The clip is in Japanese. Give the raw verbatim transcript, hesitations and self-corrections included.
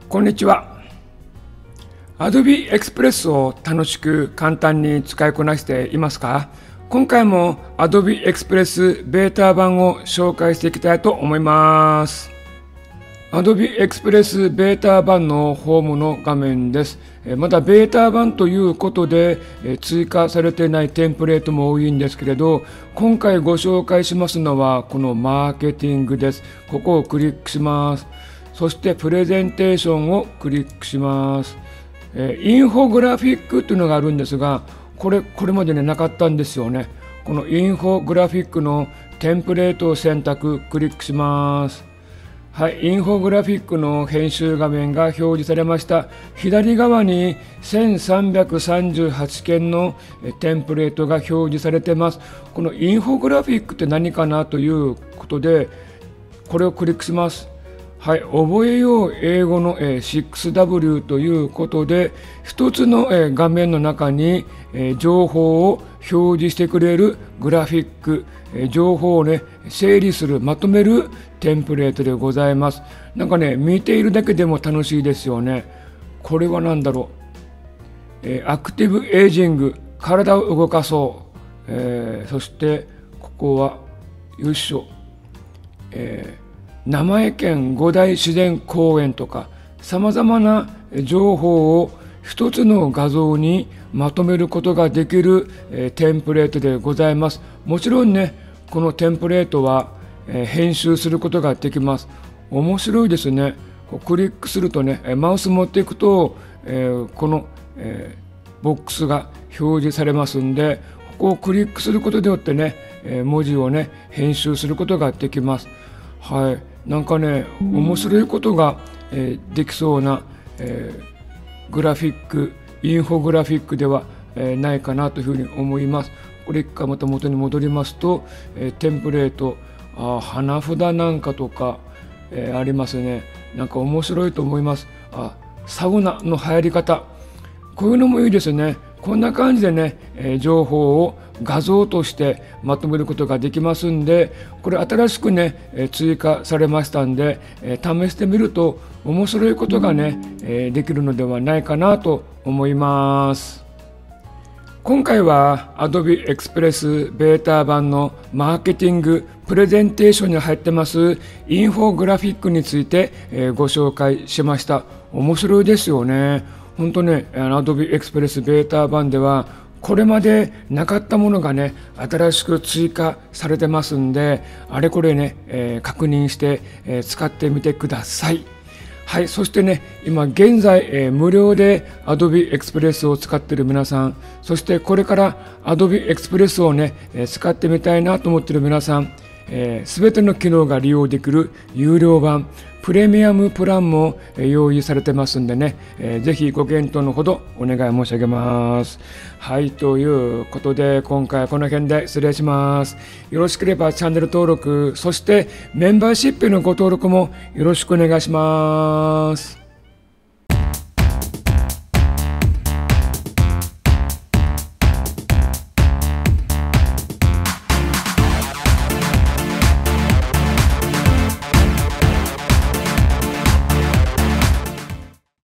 こんにちは。Adobe Express を楽しく簡単に使いこなしていますか？今回も Adobe Express ベータ版を紹介していきたいと思います。Adobe Express ベータ版のホームの画面です。まだベータ版ということで追加されていないテンプレートも多いんですけれど、今回ご紹介しますのはこのマーケティングです。ここをクリックします。そしてプレゼンテーションをクリックします。インフォグラフィックというのがあるんですが、これこれまでねなかったんですよね。このインフォグラフィックのテンプレートを選択、クリックします。はい、インフォグラフィックの編集画面が表示されました。左側にせんさんびゃくさんじゅうはちけんのテンプレートが表示されています。このインフォグラフィックって何かなということで、これをクリックします。はい、覚えよう英語の シックスダブリュー ということで、一つの画面の中に情報を表示してくれるグラフィック、情報をね整理する、まとめるテンプレートでございます。なんかね見ているだけでも楽しいですよね。これは何だろう、アクティブエイジング、体を動かそう、えー、そしてここはよいしょ、えー名前県五大自然公園とか、さまざまな情報を一つの画像にまとめることができるテンプレートでございます。もちろんねこのテンプレートは編集することができます。面白いですね。クリックするとね、マウス持っていくとこのボックスが表示されますんで、ここをクリックすることによってね文字をね編集することができます。はい、なんかね面白いことが、えー、できそうな、えー、グラフィック、インフォグラフィックでは、えー、ないかなというふうに思います。これ一回また元に戻りますと、えー、テンプレート、あ、花札なんかとか、えー、ありますね。なんか面白いと思います。あ、サウナの入り方、こういうのもいいですね。こんな感じでね、えー、情報を画像としてまとめることができますんで、これ新しくね、えー、追加されましたんで、えー、試してみると面白いことがね、えー、できるのではないかなと思います。今回は Adobe Express ベータ版のマーケティングプレゼンテーションに入ってますインフォグラフィックについて、えー、ご紹介しました。面白いですよね。本当ね、Adobe Express ベータ版ではこれまでなかったものがね新しく追加されてますんで、あれこれね、えー、確認して、えー、使ってみてください。はい、そしてね今現在、えー、無料で Adobe Express を使っている皆さん、そしてこれから Adobe Express をね、えー、使ってみたいなと思っている皆さん、すべ、えー、ての機能が利用できる有料版プレミアムプランも用意されてますんでね、えー、ぜひご検討のほどお願い申し上げます。はい、ということで今回はこの辺で失礼します。よろしければチャンネル登録、そしてメンバーシップのご登録もよろしくお願いします。